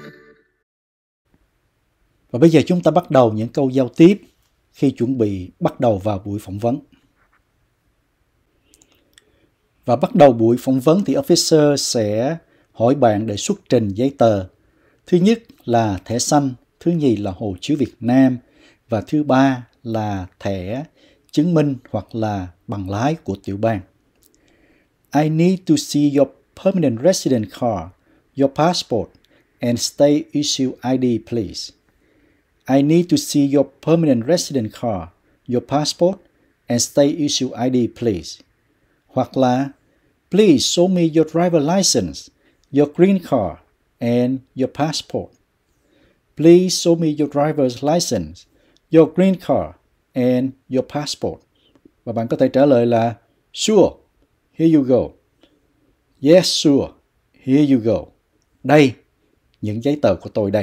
Và bây giờ chúng ta bắt đầu những câu giao tiếp khi chuẩn bị bắt đầu vào buổi phỏng vấn. Và bắt đầu buổi phỏng vấn thì officer sẽ hỏi bạn để xuất trình giấy tờ. Thứ nhất là thẻ xanh, thứ nhì là hộ chiếu Việt Nam và thứ ba là thẻ chứng minh hoặc là bằng lái của tiểu bang. I need to see your permanent resident card, your passport, and state issue I D, please. I need to see your permanent resident card, your passport, and state issue I D, please. Hoặc là please show me your driver license, your green card, and your passport. Please show me your driver's license, your green card, and your passport. Và bạn có thể trả lời là sure, here you go. Yes, sure, here you go. Đây, những giấy tờ của tôi đây.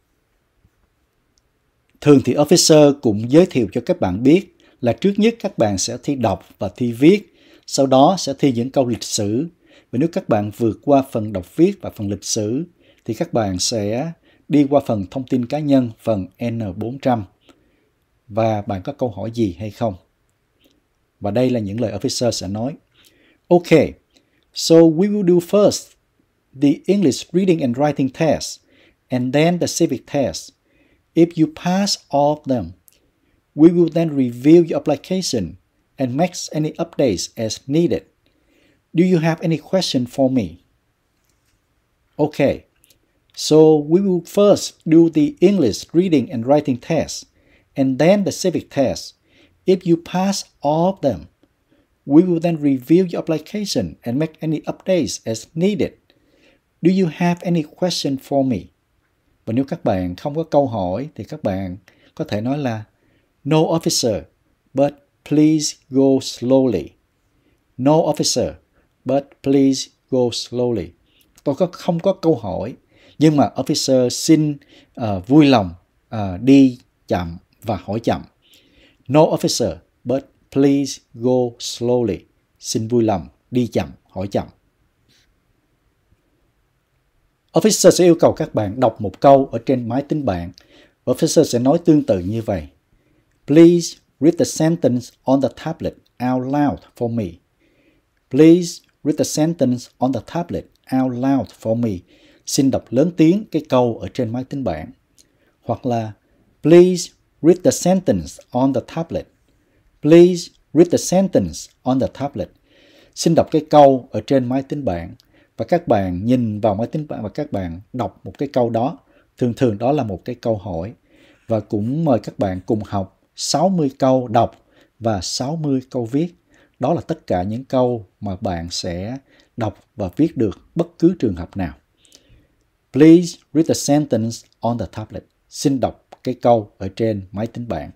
Thường thì officer cũng giới thiệu cho các bạn biết là trước nhất các bạn sẽ thi đọc và thi viết, sau đó sẽ thi những câu lịch sử. Và nếu các bạn vượt qua phần đọc viết và phần lịch sử, thì các bạn sẽ đi qua phần thông tin cá nhân, phần N bốn trăm. Và bạn có câu hỏi gì hay không? Và đây là những lời officer sẽ nói. Okay, so we will do first the English reading and writing test, and then the civic test. If you pass all of them, we will then review your application and make any updates as needed. Do you have any question for me? Okay, so we will first do the English reading and writing test, and then the civic test. If you pass all of them, we will then review your application and make any updates as needed. Do you have any question for me? Và nếu các bạn không có câu hỏi thì các bạn có thể nói là No officer, but please go slowly. No officer, but please go slowly. Tôi có không có câu hỏi, nhưng mà officer xin uh, vui lòng uh, đi chậm và hỏi chậm. No officer, but please go slowly. Xin vui lòng đi chậm, hỏi chậm. Officer sẽ yêu cầu các bạn đọc một câu ở trên máy tính bảng. Officer sẽ nói tương tự như vậy. Please read the sentence on the tablet out loud for me. Please read the sentence on the tablet out loud for me. Xin đọc lớn tiếng cái câu ở trên máy tính bảng. Hoặc là Please read the sentence on the tablet. Please read the sentence on the tablet. Xin đọc cái câu ở trên máy tính bảng. Và các bạn nhìn vào máy tính bảng và các bạn đọc một cái câu đó. Thường thường đó là một cái câu hỏi. Và cũng mời các bạn cùng học sáu mươi câu đọc và sáu mươi câu viết. Đó là tất cả những câu mà bạn sẽ đọc và viết được bất cứ trường hợp nào. Please read the sentence on the tablet. Xin đọc cái câu ở trên máy tính bảng.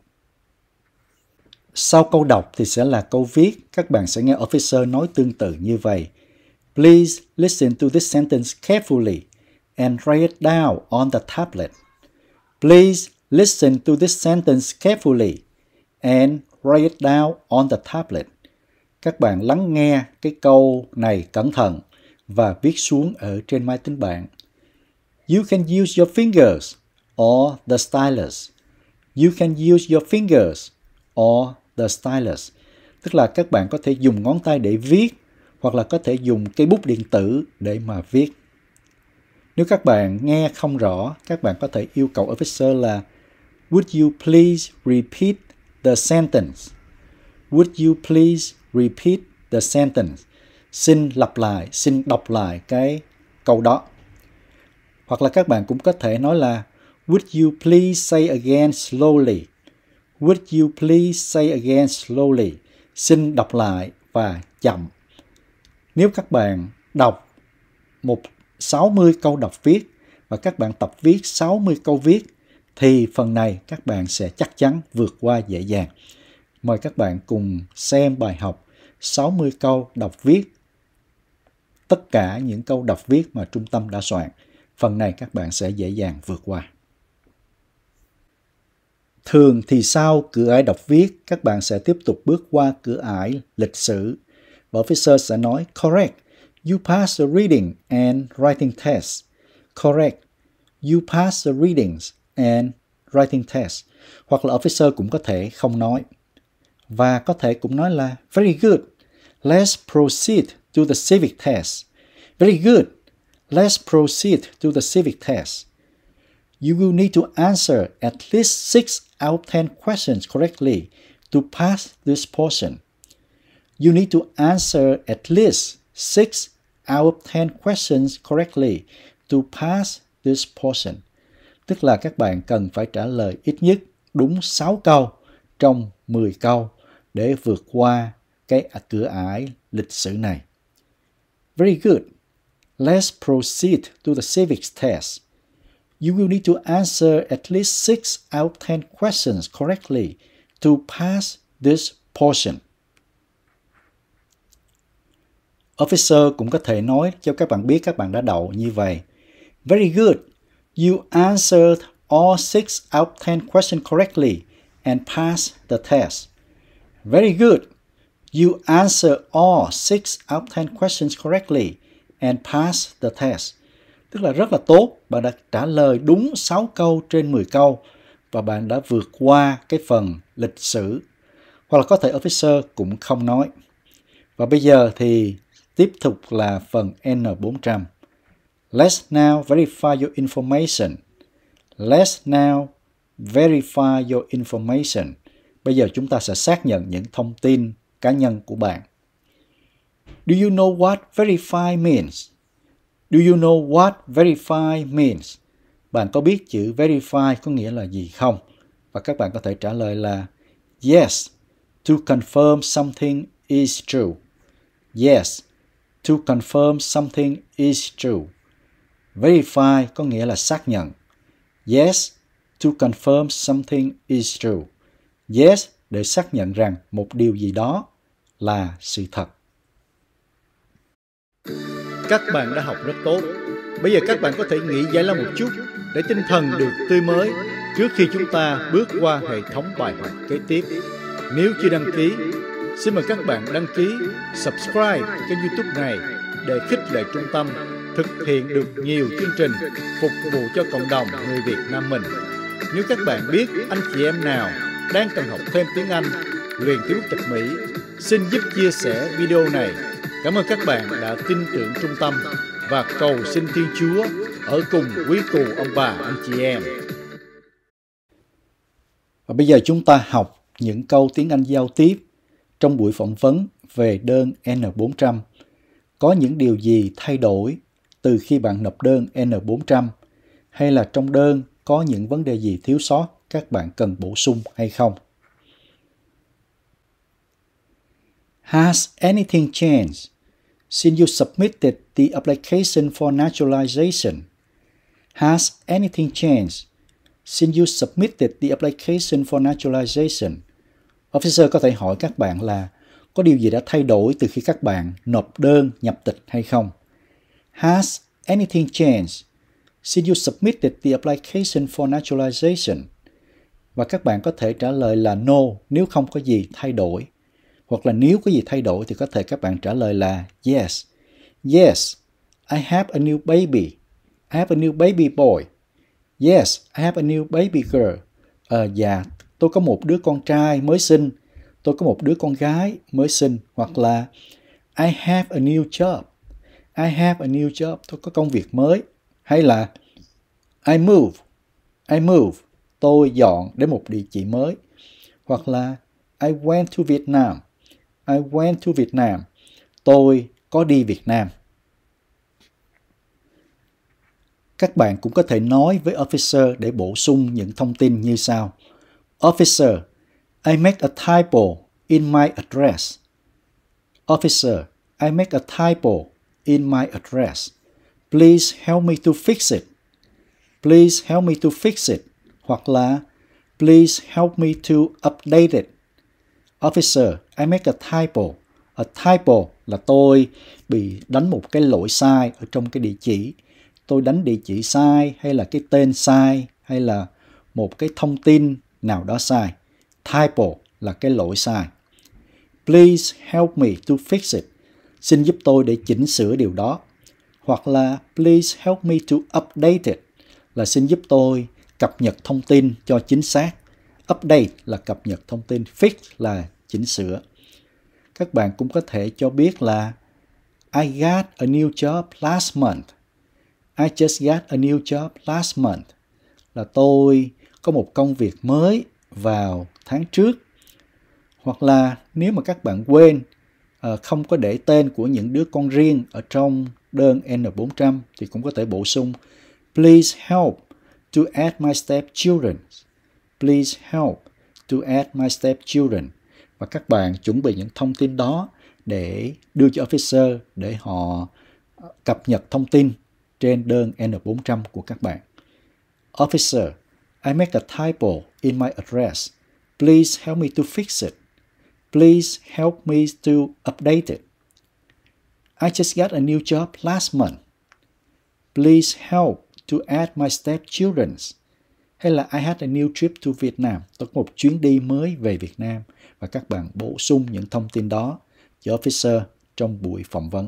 Sau câu đọc thì sẽ là câu viết. Các bạn sẽ nghe officer nói tương tự như vậy. Please listen to this sentence carefully and write it down on the tablet. Please listen to this sentence carefully and write it down on the tablet. Các bạn lắng nghe cái câu này cẩn thận và viết xuống ở trên máy tính bảng. You can use your fingers or the stylus. You can use your fingers or the stylus. Tức là các bạn có thể dùng ngón tay để viết hoặc là có thể dùng cây bút điện tử để mà viết. Nếu các bạn nghe không rõ, các bạn có thể yêu cầu officer là Would you please repeat the sentence? Would you please repeat the sentence? Xin lặp lại, xin đọc lại cái câu đó. Hoặc là các bạn cũng có thể nói là Would you please say again slowly? Would you please say again slowly? Xin đọc lại và chậm. Nếu các bạn đọc một sáu mươi câu đọc viết và các bạn tập viết sáu mươi câu viết thì phần này các bạn sẽ chắc chắn vượt qua dễ dàng. Mời các bạn cùng xem bài học sáu mươi câu đọc viết. Tất cả những câu đọc viết mà trung tâm đã soạn. Phần này các bạn sẽ dễ dàng vượt qua. Thường thì sau cửa ải đọc viết, các bạn sẽ tiếp tục bước qua cửa ải lịch sử. Và officer sẽ nói, correct, you pass the reading and writing test. Correct, you pass the readings and writing test. Hoặc là officer cũng có thể không nói. Và có thể cũng nói là, very good, let's proceed to the civic test. Very good, let's proceed to the civic test. You will need to answer at least six out of ten questions correctly to pass this portion. You need to answer at least six out of ten questions correctly to pass this portion. Tức là các bạn cần phải trả lời ít nhất đúng sáu câu trong mười câu để vượt qua cái cửa ải lịch sử này. Very good. Let's proceed to the civics test. You will need to answer at least six out of ten questions correctly to pass this portion. Officer cũng có thể nói cho các bạn biết các bạn đã đậu như vậy. Very good. You answered all six out of ten questions correctly and passed the test. Very good. You answered all six out of ten questions correctly and passed the test. Tức là rất là tốt, bạn đã trả lời đúng sáu câu trên mười câu và bạn đã vượt qua cái phần lịch sử. Hoặc là có thể officer cũng không nói. Và bây giờ thì tiếp tục là phần N bốn trăm. Let's now verify your information. Let's now verify your information. Bây giờ chúng ta sẽ xác nhận những thông tin cá nhân của bạn. Do you know what verify means? Do you know what verify means? Bạn có biết chữ verify có nghĩa là gì không? Và các bạn có thể trả lời là yes, to confirm something is true. Yes, to confirm something is true. Verify có nghĩa là xác nhận. Yes, to confirm something is true. Yes, để xác nhận rằng một điều gì đó là sự thật. Các bạn đã học rất tốt. Bây giờ các bạn có thể nghỉ giải lao một chút để tinh thần được tươi mới trước khi chúng ta bước qua hệ thống bài học kế tiếp. Nếu chưa đăng ký, xin mời các bạn đăng ký, subscribe kênh YouTube này để khích lệ trung tâm thực hiện được nhiều chương trình phục vụ cho cộng đồng người Việt Nam mình. Nếu các bạn biết anh chị em nào đang cần học thêm tiếng Anh, luyện tiếng Quốc tịch Mỹ, xin giúp chia sẻ video này. Cảm ơn các bạn đã tin tưởng trung tâm và cầu xin Thiên Chúa ở cùng quý cụ ông bà anh chị em. Và bây giờ chúng ta học những câu tiếng Anh giao tiếp trong buổi phỏng vấn về đơn N bốn trăm. Có những điều gì thay đổi từ khi bạn nộp đơn N bốn trăm, hay là trong đơn có những vấn đề gì thiếu sót các bạn cần bổ sung hay không? Has anything changed since you submitted the application for naturalization? Has anything changed since you submitted the application for naturalization? Officer có thể hỏi các bạn là có điều gì đã thay đổi từ khi các bạn nộp đơn nhập tịch hay không? Has anything changed since you submitted the application for naturalization? Và các bạn có thể trả lời là no nếu không có gì thay đổi. Hoặc là nếu có gì thay đổi thì có thể các bạn trả lời là yes. Yes, I have a new baby. I have a new baby boy. Yes, I have a new baby girl. Ờ, dạ, tôi có một đứa con trai mới sinh. Tôi có một đứa con gái mới sinh. Hoặc là I have a new job. I have a new job. Tôi có công việc mới. Hay là I move. I move. Tôi dọn đến một địa chỉ mới. Hoặc là I went to Vietnam. I went to Vietnam. Tôi có đi Việt Nam. Các bạn cũng có thể nói với officer để bổ sung những thông tin như sau. Officer, I make a typo in my address. Officer, I make a typo in my address. Please help me to fix it. Please help me to fix it. Hoặc là please help me to update it. Officer, I make a typo. A typo là tôi bị đánh một cái lỗi sai ở trong cái địa chỉ. Tôi đánh địa chỉ sai, hay là cái tên sai, hay là một cái thông tin nào đó sai. Typo là cái lỗi sai. Please help me to fix it. Xin giúp tôi để chỉnh sửa điều đó. Hoặc là please help me to update it là xin giúp tôi cập nhật thông tin cho chính xác. Update là cập nhật thông tin, fix là chỉnh sửa. Các bạn cũng có thể cho biết là I got a new job last month. I just got a new job last month là tôi có một công việc mới vào tháng trước. Hoặc là nếu mà các bạn quên uh, không có để tên của những đứa con riêng ở trong đơn N bốn trăm thì cũng có thể bổ sung Please help to add my stepchildren. Please help to add my stepchildren. Và các bạn chuẩn bị những thông tin đó để đưa cho officer để họ cập nhật thông tin trên đơn N bốn trăm của các bạn. Officer, I make a typo in my address. Please help me to fix it. Please help me to update it. I just got a new job last month. Please help to add my stepchildren. Hay là I had a new trip to Vietnam. Tôi có một chuyến đi mới về Việt Nam. Và các bạn bổ sung những thông tin đó cho officer trong buổi phỏng vấn.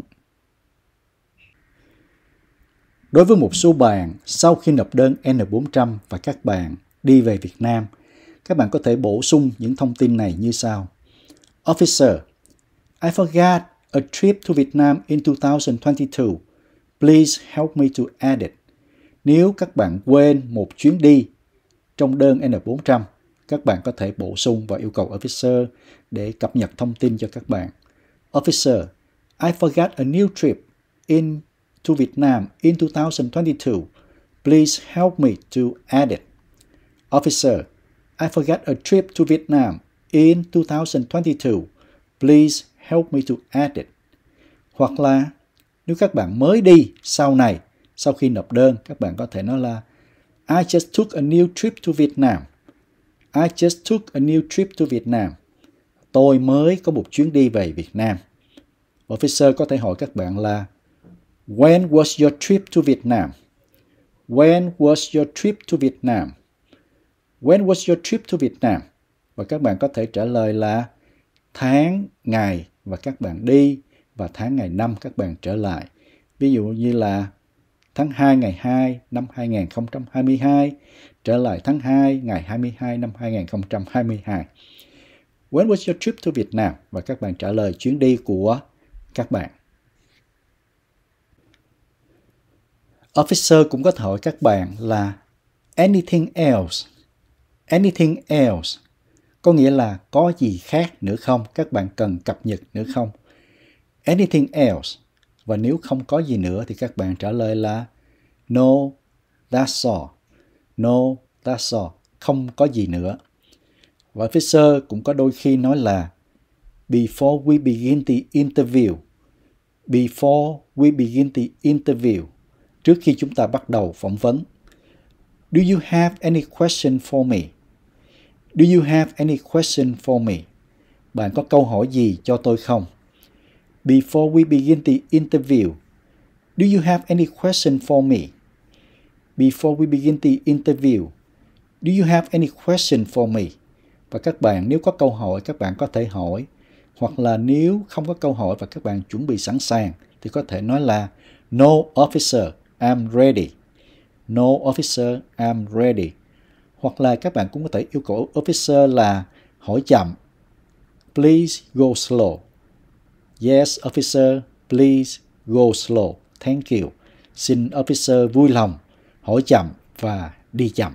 Đối với một số bạn, sau khi nộp đơn N bốn trăm và các bạn đi về Việt Nam, các bạn có thể bổ sung những thông tin này như sau. Officer, I forgot a trip to Vietnam in two thousand twenty-two. Please help me to add it. Nếu các bạn quên một chuyến đi trong đơn N bốn trăm, các bạn có thể bổ sung và yêu cầu officer để cập nhật thông tin cho các bạn. Officer, I forgot a new trip in to Vietnam in two thousand twenty-two. Please help me to add it. Officer, I forgot a trip to Vietnam in two thousand twenty-two. Please help me to add it. Hoặc là nếu các bạn mới đi sau này, sau khi nộp đơn, các bạn có thể nói là I just took a new trip to Vietnam. I just took a new trip to Vietnam. Tôi mới có một chuyến đi về Việt Nam. Officer có thể hỏi các bạn là When was your trip to Vietnam? When was your trip to Vietnam? When was your trip to Vietnam? Và các bạn có thể trả lời là tháng, ngày và các bạn đi và tháng, ngày, năm các bạn trở lại. Ví dụ như là tháng hai ngày hai năm hai nghìn không trăm hai mươi hai trở lại tháng hai ngày hai mươi hai năm hai nghìn không trăm hai mươi hai. When was your trip to Vietnam? Và các bạn trả lời chuyến đi của các bạn. Officer cũng có thể hỏi các bạn là anything else? Anything else có nghĩa là có gì khác nữa không? Các bạn cần cập nhật nữa không? Anything else. Và nếu không có gì nữa thì các bạn trả lời là no, that's all. No, that's all. Không có gì nữa. Và officer cũng có đôi khi nói là before we begin the interview. Before we begin the interview. Trước khi chúng ta bắt đầu phỏng vấn. Do you have any question for me? Do you have any question for me? Bạn có câu hỏi gì cho tôi không? Before we begin the interview, do you have any question for me? Before we begin the interview, do you have any question for me? Và các bạn nếu có câu hỏi các bạn có thể hỏi, hoặc là nếu không có câu hỏi và các bạn chuẩn bị sẵn sàng thì có thể nói là no officer, I'm ready. No officer, I'm ready. Hoặc là các bạn cũng có thể yêu cầu officer là hỏi chậm. Please go slow. Yes, officer, please go slow. Thank you. Xin officer vui lòng hỏi chậm và đi chậm.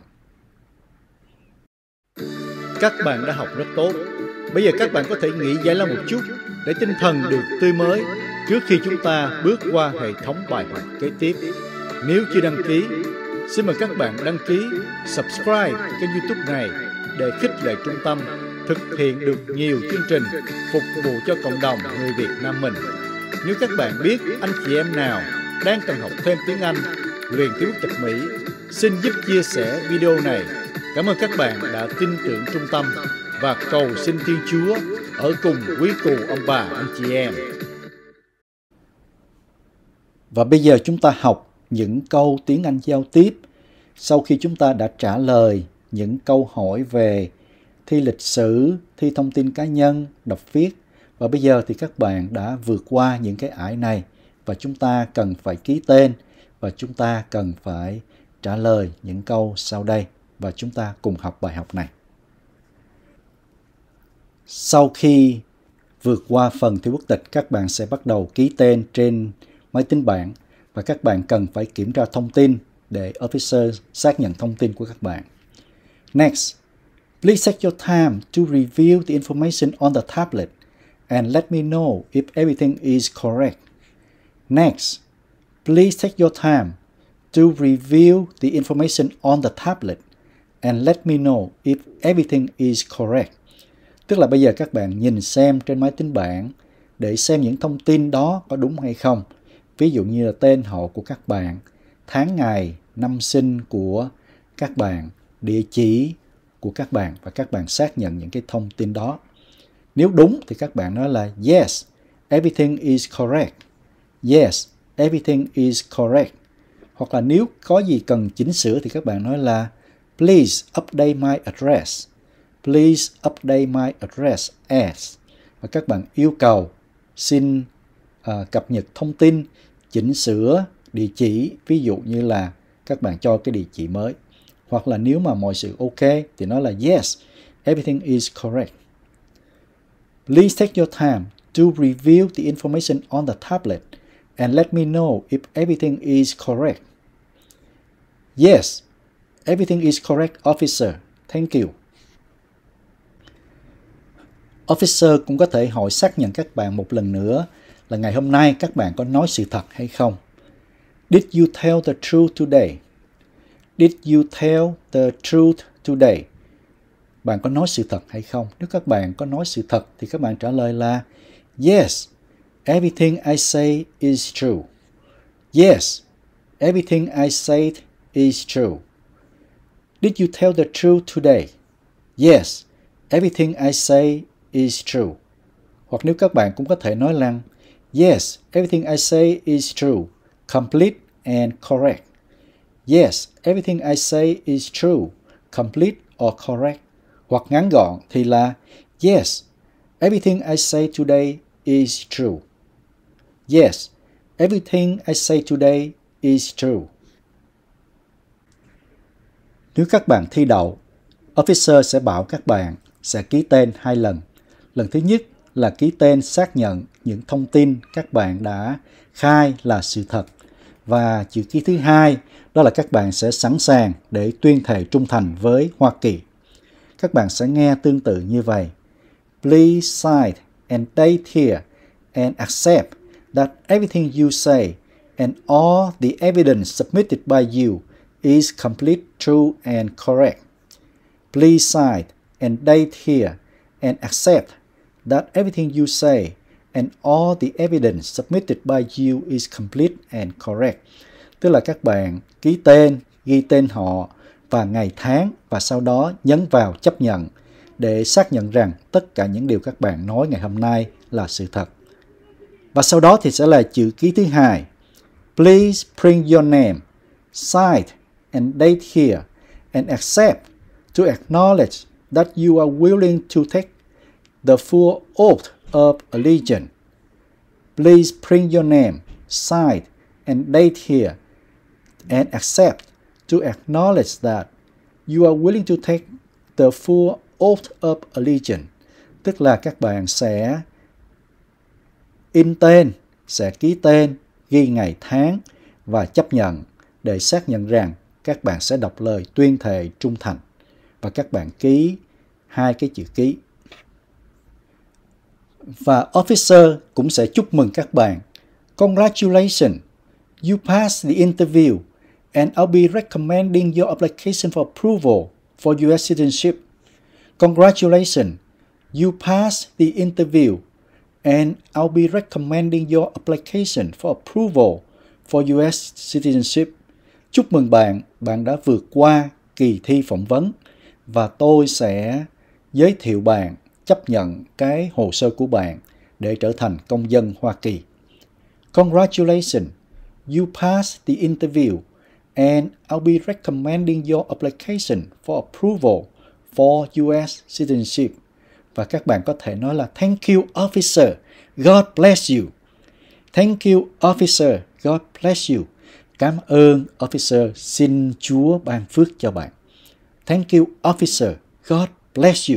Các bạn đã học rất tốt. Bây giờ các bạn có thể nghỉ giải lao một chút để tinh thần được tươi mới trước khi chúng ta bước qua hệ thống bài học kế tiếp. Nếu chưa đăng ký, xin mời các bạn đăng ký, subscribe kênh YouTube này để khích lệ trung tâm thực hiện được nhiều chương trình phục vụ cho cộng đồng người Việt Nam mình. Nếu các bạn biết anh chị em nào đang cần học thêm tiếng Anh, luyện tiếng Nhật Mỹ, xin giúp chia sẻ video này. Cảm ơn các bạn đã tin tưởng trung tâm và cầu xin Thiên Chúa ở cùng quý cụ ông bà anh chị em. Và bây giờ chúng ta học những câu tiếng Anh giao tiếp sau khi chúng ta đã trả lời những câu hỏi về thi lịch sử, thi thông tin cá nhân, đọc viết. Và bây giờ thì các bạn đã vượt qua những cái ải này và chúng ta cần phải ký tên và chúng ta cần phải trả lời những câu sau đây và chúng ta cùng học bài học này. Sau khi vượt qua phần thi quốc tịch, các bạn sẽ bắt đầu ký tên trên máy tính bảng và các bạn cần phải kiểm tra thông tin để officer xác nhận thông tin của các bạn. Next, please take your time to review the information on the tablet and let me know if everything is correct. Next, please take your time to review the information on the tablet and let me know if everything is correct. Tức là bây giờ các bạn nhìn xem trên máy tính bảng để xem những thông tin đó có đúng hay không. Ví dụ như là tên họ của các bạn, tháng ngày, năm sinh của các bạn, địa chỉ của các bạn và các bạn xác nhận những cái thông tin đó. Nếu đúng thì các bạn nói là yes, everything is correct. Yes, everything is correct. Hoặc là nếu có gì cần chỉnh sửa thì các bạn nói là please update my address. Please update my address as. Và các bạn yêu cầu xin uh, cập nhật thông tin, chỉnh sửa địa chỉ. Ví dụ như là các bạn cho cái địa chỉ mới. Hoặc là nếu mà mọi sự ok thì nói là yes, everything is correct. Please take your time to review the information on the tablet and let me know if everything is correct. Yes, everything is correct, officer. Thank you. Officer cũng có thể hỏi xác nhận các bạn một lần nữa là ngày hôm nay các bạn có nói sự thật hay không. Did you tell the truth today? Did you tell the truth today? Bạn có nói sự thật hay không? Nếu các bạn có nói sự thật thì các bạn trả lời là yes, everything I say is true. Yes, everything I said is true. Did you tell the truth today? Yes, everything I say is true. Hoặc nếu các bạn cũng có thể nói rằng yes, everything I say is true, complete and correct. Yes, everything I say is true, complete or correct. Hoặc ngắn gọn thì là yes, everything I say today is true. Yes, everything I say today is true. Nếu các bạn thi đậu, officer sẽ bảo các bạn sẽ ký tên hai lần. Lần thứ nhất là ký tên xác nhận những thông tin các bạn đã khai là sự thật. Và chữ ký thứ hai đó là các bạn sẽ sẵn sàng để tuyên thệ trung thành với Hoa Kỳ. Các bạn sẽ nghe tương tự như vậy. Please sign and date here and accept that everything you say and all the evidence submitted by you is complete, true and correct. Please sign and date here and accept that everything you say and all the evidence submitted by you is complete and correct. Tức là các bạn ký tên, ghi tên họ và ngày tháng và sau đó nhấn vào chấp nhận để xác nhận rằng tất cả những điều các bạn nói ngày hôm nay là sự thật. Và sau đó thì sẽ là chữ ký thứ hai. Please print your name, signed and date here and accept to acknowledge that you are willing to take the full oath of allegiance. Please print your name, signed and date here and accept to acknowledge that you are willing to take the full oath of allegiance. Tức là các bạn sẽ in tên, sẽ ký tên, ghi ngày tháng và chấp nhận để xác nhận rằng các bạn sẽ đọc lời tuyên thệ trung thành. Và các bạn ký hai cái chữ ký. Và officer cũng sẽ chúc mừng các bạn. Congratulations, you passed the interview and I'll be recommending your application for approval for U S citizenship. Congratulations, you passed the interview and I'll be recommending your application for approval for U S citizenship. Chúc mừng bạn, bạn đã vượt qua kỳ thi phỏng vấn và tôi sẽ giới thiệu bạn, chấp nhận cái hồ sơ của bạn để trở thành công dân Hoa Kỳ. Congratulations, you passed the interview and I'll be recommending your application for approval for U S citizenship. Và các bạn có thể nói là thank you officer, God bless you. Thank you officer, God bless you. Cảm ơn officer, xin Chúa ban phước cho bạn. Thank you officer, God bless you.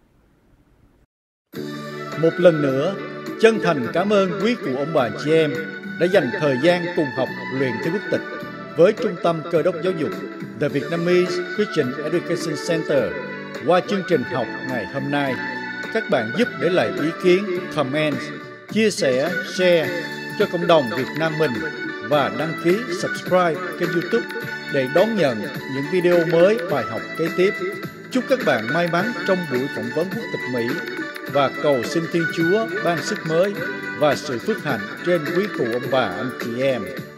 Một lần nữa, chân thành cảm ơn quý cụ ông bà chị em đã dành thời gian cùng học luyện thi quốc tịch với Trung tâm Cơ đốc Giáo dục The Vietnamese Christian Education Center qua chương trình học ngày hôm nay. Các bạn giúp để lại ý kiến, comment, chia sẻ, share cho cộng đồng Việt Nam mình và đăng ký subscribe kênh YouTube để đón nhận những video mới bài học kế tiếp. Chúc các bạn may mắn trong buổi phỏng vấn quốc tịch Mỹ và cầu xin Thiên Chúa ban sức mới và sự phước hạnh trên quý cụ ông bà anh chị em.